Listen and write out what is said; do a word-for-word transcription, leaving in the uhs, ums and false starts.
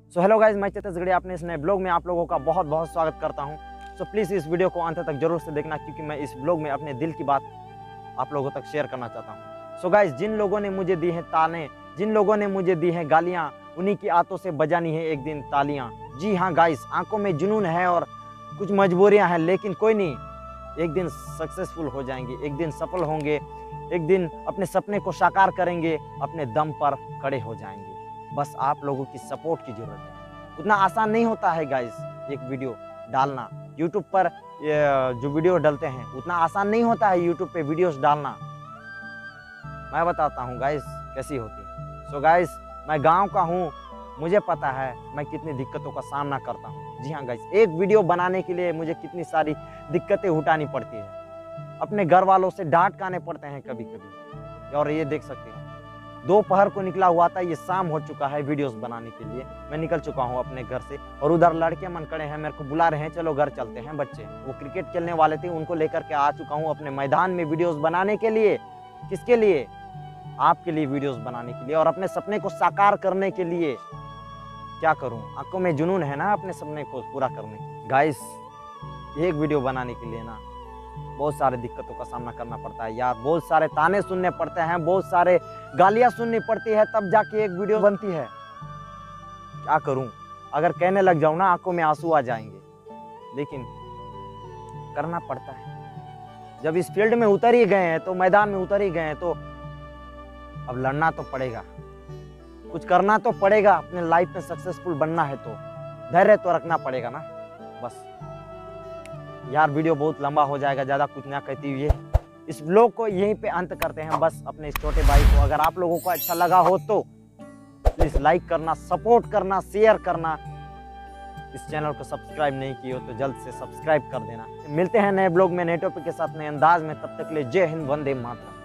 So hello guys, मैं चेतस गढ़ी अपने इस नए ब्लॉग में आप लोगों का बहुत बहुत स्वागत करता हूं। सो so, प्लीज़ इस वीडियो को अंत तक जरूर से देखना, क्योंकि मैं इस ब्लॉग में अपने दिल की बात आप लोगों तक शेयर करना चाहता हूं। सो so, गाइज, जिन लोगों ने मुझे दी हैं ताने, जिन लोगों ने मुझे दी हैं गालियाँ, उन्हीं की आंतों से बजानी है एक दिन तालियाँ। जी हाँ गाइज, आंखों में जुनून है और कुछ मजबूरियाँ हैं, लेकिन कोई नहीं, एक दिन सक्सेसफुल हो जाएंगे, एक दिन सफल होंगे, एक दिन अपने सपने को साकार करेंगे, अपने दम पर खड़े हो जाएंगे। बस आप लोगों की सपोर्ट की जरूरत है। उतना आसान नहीं होता है गाइस एक वीडियो डालना यूट्यूब पर। जो वीडियो डालते हैं उतना आसान नहीं होता है यूट्यूब पे वीडियोस डालना। मैं बताता हूँ गाइस कैसी होती है। सो गाइस, मैं गांव का हूँ, मुझे पता है मैं कितनी दिक्कतों का सामना करता हूँ। जी हाँ गाइस, एक वीडियो बनाने के लिए मुझे कितनी सारी दिक्कतें उठानी पड़ती है, अपने घर वालों से डांट खाने पड़ते हैं कभी कभी। और ये देख सकते हैं, दोपहर को निकला हुआ था, ये शाम हो चुका है वीडियोस बनाने के लिए। मैं निकल चुका हूँ अपने घर से, और उधर लड़के मन खड़े हैं, मेरे को बुला रहे हैं, चलो घर चलते हैं। बच्चे वो क्रिकेट खेलने वाले थे, उनको लेकर के आ चुका हूँ अपने मैदान में वीडियोस बनाने के लिए। किसके लिए? आपके लिए वीडियोस बनाने के लिए और अपने सपने को साकार करने के लिए। क्या करूँ, आंखों में जुनून है ना अपने सपने को पूरा करने की। गाइस, एक वीडियो बनाने के लिए ना बहुत सारे दिक्कतों का सामना करना पड़ता है यार। बहुत सारे ताने सुनने पड़ते हैं, बहुत सारे गालियां सुननी पड़ती है, तब जाके एक वीडियो बनती है। क्या करूं, अगर कहने लग जाऊं ना आंखों में आंसू आ जाएंगे, लेकिन करना पड़ता है। जब इस फील्ड में उतर ही गए हैं, तो मैदान में उतर ही गए हैं, तो अब लड़ना तो पड़ेगा, कुछ करना तो पड़ेगा। अपने लाइफ में सक्सेसफुल बनना है तो धैर्य तो रखना पड़ेगा ना। बस यार, वीडियो बहुत लंबा हो जाएगा, ज़्यादा कुछ ना कहती हुए इस ब्लॉग को यहीं पे अंत करते हैं। बस अपने इस छोटे भाई को, अगर आप लोगों को अच्छा लगा हो तो प्लीज़ लाइक करना, सपोर्ट करना, शेयर करना। इस चैनल को सब्सक्राइब नहीं किए हो तो जल्द से सब्सक्राइब कर देना। मिलते हैं नए ब्लॉग में, नए टॉपिक के साथ, नए अंदाज में। तब तक के लिए जय हिंद, वंदे मातरम।